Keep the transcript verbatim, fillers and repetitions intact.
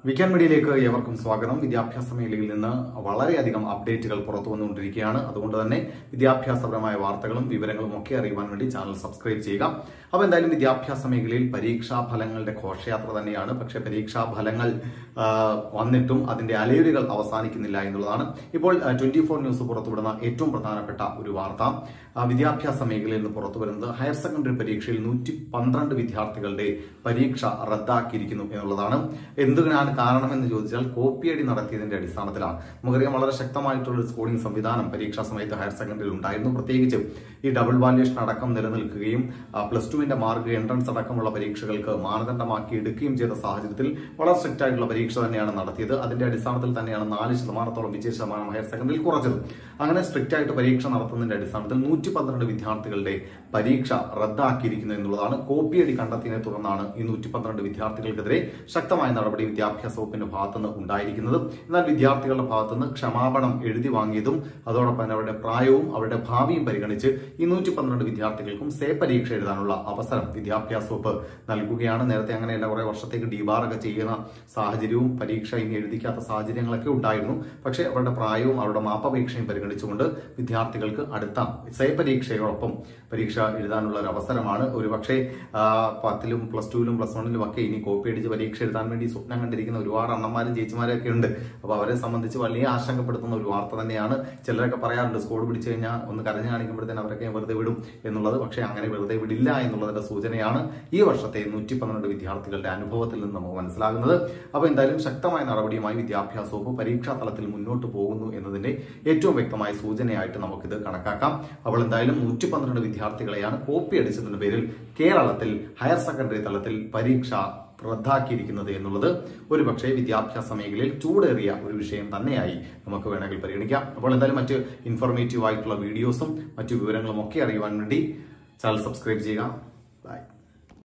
Weekend മീഡിയയിലേക്ക് ഏവർക്കും സ്വാഗതം. വിദ്യാഭ്യാസ മേഖലയിൽ നിന്ന് വളരെയധികം അപ്ഡേറ്റുകൾ പുറത്തു വന്നുകൊണ്ടിരിക്കുകയാണ്. അതുകൊണ്ട് തന്നെ വിദ്യാഭ്യാസപരമായ വാർത്തകളും വിവരങ്ങളും ഒക്കെ അറിയുവാൻ വേണ്ടി ചാനൽ സബ്സ്ക്രൈബ് ചെയ്യുക. അപ്പോൾ എന്തായാലും വിദ്യാഭ്യാസ മേഖലയിൽ പരീക്ഷാ ഫലങ്ങളുടെ ഘോഷയാത്ര തന്നെയാണ്. പക്ഷെ പരീക്ഷാ ഫലങ്ങൾ വന്നിട്ടും അതിന്റെ അലയൊലികൾ അവസാനിക്കുന്നില്ല എന്നുള്ളതാണ് ഇപ്പോൾ ട്വന്റി ഫോർ ന്യൂസ് പുറത്തുവിടുന്ന ഏറ്റവും പ്രധാനപ്പെട്ട ഒരു വാർത്ത. വിദ്യാഭ്യാസ മേഖലയിൽ നിന്ന് പുറത്തു വരുന്നത് ഹയർ സെക്കൻഡറി പരീക്ഷയിൽ നൂറ്റി പന്ത്രണ്ട് വിദ്യാർത്ഥികളുടെ പരീക്ഷ റദ്ദാക്കിയിരിക്കുന്നു എന്നുള്ളതാണ്. എന്തിനാണ് കാരണമെന്ന് ചോദിച്ചാൽ കോപ്പിയടി നടത്തിയതിന്റെ അടിസ്ഥാനത്തിലാണ്. നമുക്കറിയാം, വളരെ ശക്തമായിട്ടുള്ള ഒരു സ്കോറിംഗ് സംവിധാനം പരീക്ഷാ സമയത്ത് ഹയർ സെക്കൻഡറിയിൽ ഉണ്ടായിരുന്നു. പ്രത്യേകിച്ച് ഈ ഡബിൾ വാല്യുവേഷൻ അടക്കം നിലനിൽക്കുകയും പ്ലസ് ടുവിന്റെ മാർക്ക് എൻട്രൻസ് അടക്കമുള്ള പരീക്ഷകൾക്ക് മാനദണ്ഡമാക്കി എടുക്കുകയും ചെയ്ത സാഹചര്യത്തിൽ വളരെ സ്ട്രിക്റ്റ് ആയിട്ടുള്ള പരീക്ഷ തന്നെയാണ് നടത്തിയത്. അതിന്റെ അടിസ്ഥാനത്തിൽ തന്നെയാണ് നാല് ശതമാനത്തോളം വിജയ ശതമാനം ഹയർ സെക്കൻഡറിയിൽ കുറച്ചത്. അങ്ങനെ സ്ട്രിക്റ്റ് ആയിട്ട് പരീക്ഷ നടത്തുന്നതിന്റെ അടിസ്ഥാനത്തിൽ നൂറ്റി പന്ത്രണ്ട് വിദ്യാർത്ഥികളുടെ പരീക്ഷ റദ്ദാക്കിയിരിക്കുന്നു എന്നുള്ളതാണ്. കോപ്പിയടി കണ്ടെത്തിയതിനെ തുടർന്നാണ് ഈ നൂറ്റി പന്ത്രണ്ട് വിദ്യാർത്ഥികൾക്കെതിരെ ശക്തമായ നടപടി വിദ്യാഭ്യാസ വകുപ്പിന്റെ ഭാഗത്തുനിന്ന് ഉണ്ടായിരിക്കുന്നത്. എന്നാൽ വിദ്യാർത്ഥികളുടെ ഭാഗത്തുനിന്ന് ക്ഷമാപണം എഴുതി വാങ്ങിയതും അതോടൊപ്പം അവരുടെ പ്രായവും അവരുടെ ഭാവിയും പരിഗണിച്ച് ഈ നൂറ്റി പന്ത്രണ്ട് വിദ്യാർത്ഥികൾക്കും സേ പരീക്ഷ എഴുതാനുള്ള അവസരം വിദ്യാഭ്യാസ വകുപ്പ് നൽകുകയാണ്. നേരത്തെ അങ്ങനെയല്ല, കുറെ വർഷത്തേക്ക് ഡിബാറൊക്കെ ചെയ്യുന്ന സാഹചര്യവും പരീക്ഷ ഇനി എഴുതിക്കാത്ത സാഹചര്യങ്ങളൊക്കെ ഉണ്ടായിരുന്നു. പക്ഷേ അവരുടെ പ്രായവും അവരുടെ മാപ്പപേക്ഷയും പരിഗണിച്ചുകൊണ്ട് വിദ്യാർത്ഥികൾക്ക് അടുത്ത സേ പരീക്ഷയോടൊപ്പം പരീക്ഷ എഴുതാനുള്ള ഒരു അവസരമാണ്. ഒരുപക്ഷെ പത്തിലും പ്ലസ് ടുവിലും പ്ലസ് വണ്ണിലും ഒക്കെ ഇനി കോപ്പി അടിച്ച് പരീക്ഷ എഴുതാൻ വേണ്ടി സ്വപ്നം കണ്ടിരിക്കുന്ന ഒരുപാട് അണ്ണന്മാരും ചേച്ചിമാരും ഒക്കെ ഉണ്ട്. അപ്പോൾ അവരെ സംബന്ധിച്ച് വലിയ ആശങ്കപ്പെടുത്തുന്ന ഒരു വാർത്ത തന്നെയാണ്. ചിലരൊക്കെ പറയാറുണ്ട്, സ്കോഡ് പിടിച്ചു കഴിഞ്ഞാൽ ഒന്ന് കരഞ്ഞു കാണിക്കുമ്പോഴത്തേന് അവരൊക്കെ വെറുതെ വിടും എന്നുള്ളത്. പക്ഷേ അങ്ങനെ വെറുതെ വിടില്ല എന്നുള്ളതിന്റെ സൂചനയാണ് ഈ വർഷത്തെ നൂറ്റി പന്ത്രണ്ട് വിദ്യാർത്ഥികളുടെ അനുഭവത്തിൽ നിന്ന് നമുക്ക് മനസ്സിലാകുന്നത്. അപ്പോൾ എന്തായാലും ശക്തമായ നടപടിയുമായി വിദ്യാഭ്യാസ വകുപ്പ് പരീക്ഷാ തലത്തിൽ മുന്നോട്ട് പോകുന്നു എന്നതിന്റെ ഏറ്റവും വ്യക്തമായ സൂചനയായിട്ട് നമുക്കിത് കണക്കാക്കാം. അപ്പോൾ എന്തായാലും നൂറ്റി പന്ത്രണ്ട് വിദ്യാർത്ഥികളെയാണ് കോപ്പി അടിച്ചതിന്റെ പേരിൽ കേരളത്തിൽ ഹയർ സെക്കൻഡറി തലത്തിൽ പരീക്ഷ റദ്ദാക്കിയിരിക്കുന്നത് എന്നുള്ളത് ഒരുപക്ഷെ വിദ്യാഭ്യാസ മേഖലയിൽ ചൂടേറിയ ഒരു വിഷയം തന്നെയായി നമുക്ക് വേണമെങ്കിൽ പരിഗണിക്കാം. അപ്പോൾ എന്തായാലും മറ്റ് ഇൻഫോർമേറ്റീവ് ആയിട്ടുള്ള വീഡിയോസും മറ്റു വിവരങ്ങളും ഒക്കെ അറിയുവാൻ വേണ്ടി ചാനൽ സബ്സ്ക്രൈബ് ചെയ്യുക. ബൈ.